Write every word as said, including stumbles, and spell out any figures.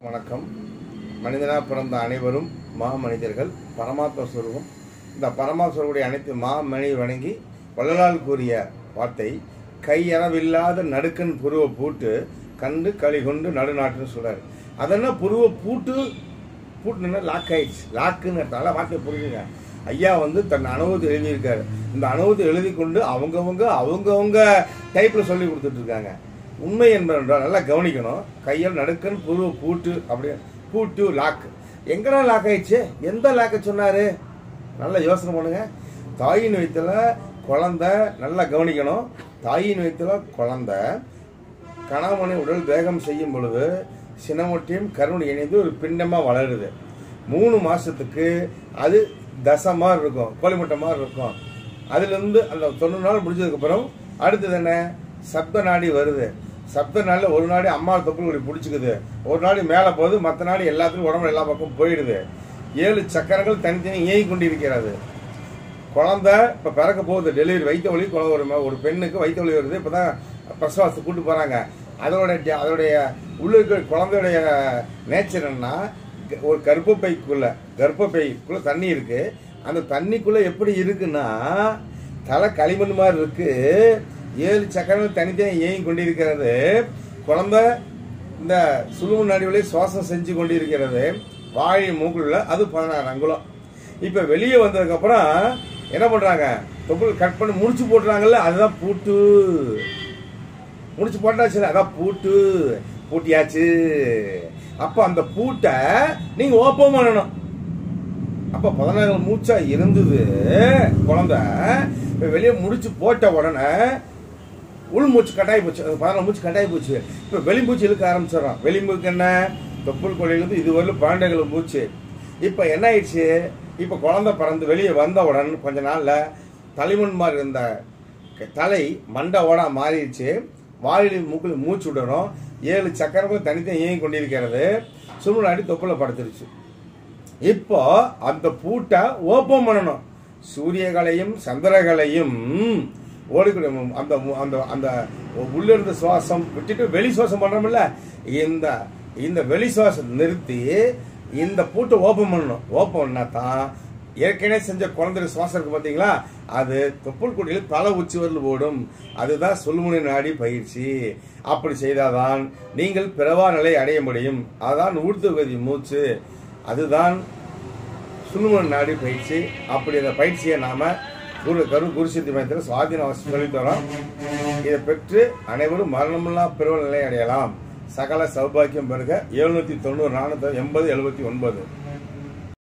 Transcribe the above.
வணக்கம். மனிதனாக பிறந்த அனைவரும் மா மனிதர்கள், பரமாத்ம ஸ்வரூபம். இந்த பரமாத்ம ஸ்வரூபுடைய அனைத்து மா மணி வணங்கி வள்ளலால் கூறிய வார்த்தை, கையறவில்லாத நடுக்கன் புருவ பூட்டு கண்டு களி கொண்டு நடுநாட்டுன்னு சொல்றாரு. அதென்ன புருவ பூட்டு பூட்டுன்னா லாக் ஆயிடுச்சு, லாக்குன்னு வார்த்தையை புரிஞ்சுங்க. ஐயா வந்து தன் அனுபவத்தை எழுதியிருக்காரு. இந்த அனுபவத்தை எழுதி கொண்டு அவங்கவுங்க அவங்கவுங்க டைப்பில் சொல்லி கொடுத்துட்டு இருக்காங்க. உண்மை என்பதென்றால் நல்லா கவனிக்கணும். கையால் நடுக்கன் புருவ பூட்டு அப்படியே பூட்டு லாக். எங்கடா லாக் ஆயிடுச்சு? எந்த லாக்க சொன்னாரு? நல்லா யோசனை பண்ணுங்க. தாயின் வயிற்றுல குழந்தை, நல்லா கவனிக்கணும். தாயின் வயிற்றுல குழந்தை கணவனை உடல் வேகம் செய்யும் பொழுது சினமொட்டியும் கருணை இணைந்து ஒரு பிண்டமா வளருது. மூணு மாசத்துக்கு அது தசை மாதிரி இருக்கும், கோழிமுட்டை மாதிரி இருக்கும். அதுல இருந்து அந்த தொண்ணூறு நாள் முடிஞ்சதுக்கு அப்புறம் அடுத்தது என்ன? சப்த நாடி வருது. சப்த நாள்ல ஒரு நாடி அம்மா தொப்புள் பிடிச்சிக்குது, ஒரு நாடி மேல போகுது, மற்ற நாடி எல்லாத்துக்கும் உடம்புல எல்லா பக்கம் போயிடுது. ஏழு சக்கரங்கள் தனித்தனி இயங்கி கொண்டிருக்கிறது. குழந்தை இப்ப பிறக்க போகுது. டெலிவரி வைத்த வழி குழந்தை, ஒரு பெண்ணுக்கு வைத்த வழி வருது. இப்பதான் பிரசவாசத்துக்கு கூட்டு போறாங்க. அதோட அதோடைய உள்ள இருக்கிற குழந்தையுடைய நேச்சர் என்ன? ஒரு கர்ப்பப்பைக்குள்ள கர்ப்பப்பைக்குள்ள தண்ணி இருக்கு. அந்த தண்ணிக்குள்ள எப்படி இருக்குன்னா தலை களிமண் மாதிரி இருக்கு. ஏழு சக்கரங்கள் தனித்தனி இயங்கி கொண்டிருக்கிறது. குழந்தை இந்த சுழுமு நடுவிலே சுவாசம் செஞ்சு கொண்டிருக்கிறது. வாழை மூக்குள்ள அது பதினாறு அங்குலம். இப்ப வெளியே வந்ததுக்கு அப்புறம் என்ன பண்றாங்க? தொப்புள் கட் பண்ணி முடிச்சு போட்டுறாங்கல்ல, அதுதான் பூட்டு. முடிச்சு போட்டாச்சு, அதான் பூட்டு. பூட்டியாச்சு. அப்ப அந்த பூட்டை நீங்க ஓப்பன் பண்ணணும். அப்ப பதினாறு மூச்சா இருந்தது குழந்தை. வெளியே முடிச்சு போட்ட உடனே உள் மூச்சு கட்டாயி போச்சு. பதினாறு மூச்சு கட்டாயி போச்சு. இப்ப வெளிமூச்சு இழுக்க ஆரம்பிச்சிடறோம். வெளிமூக்கு என்ன? தொப்புள் கொலையிலிருந்து இதுவரையிலும் பன்னெண்டு மூச்சு. இப்ப என்ன ஆயிடுச்சு? இப்ப குழந்தை பிறந்து வெளியே வந்தவுடன் கொஞ்ச நாள்ல தலைமண் மாதிரி இருந்த தலை மண்டை ஓடா மாறிடுச்சு. வாயிலின் மூக்கில் மூச்சு விடணும். ஏழு சக்கரங்கள் தனித்தனி இயங்கி கொண்டிருக்கிறது. சுருநாடி தொப்புல படுத்துருச்சு. இப்போ அந்த பூட்டை ஓப்பன் பண்ணணும். சூரியகளையும் சந்திரகளையும் ஓடிக்கூடிய அந்த அந்த அந்த உள்ள இருந்த சுவாசம் விட்டுட்டு வெளி சுவாசம் பண்றோம்ல, இந்த இந்த வெளி சுவாசம் நிறுத்தி இந்த பூட்டை ஓப்பன் பண்ணணும். ஓப்பன் பண்ணா தான் ஏற்கனவே செஞ்ச குழந்தை சுவாசம் இருக்கு பாத்தீங்களா, அது தொப்புள் கொடியில் தலை உச்சி வரல் ஓடும். அதுதான் சுழுமுனை நாடி பயிற்சி. அப்படி செய்தாதான் நீங்கள் பிறவா நிலை அடைய முடியும். அதுதான் ஊர்த்துவதி மூச்சு. அதுதான் சுழுமுனை நாடி பயிற்சி. அப்படி அந்த பயிற்சியை நாம குரு கரு குருசித்தி மையத்தில் சுவாதீன சொல்லித்தரோம். இதை பெற்று அனைவரும் மரணமில்லா பிறவ நிலை அடையலாம். சகல சௌபாக்கியம் பெருக. எழுநூத்தி தொண்ணூறு நானூத்தி எண்பது எழுபத்தி ஒன்பது